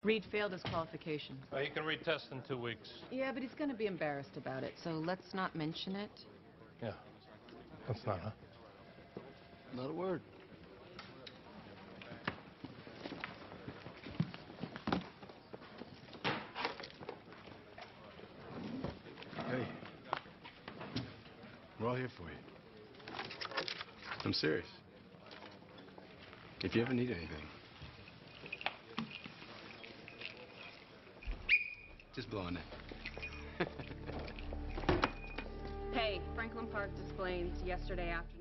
Reid failed his qualification. He can retest in 2 weeks. Yeah, but he's going to be embarrassed about it, so let's not mention it. Yeah. That's not, huh? Not a word. Hey. We're all here for you. I'm serious. If you ever need anything, just blow on it. Hey, Franklin Park displays yesterday afternoon.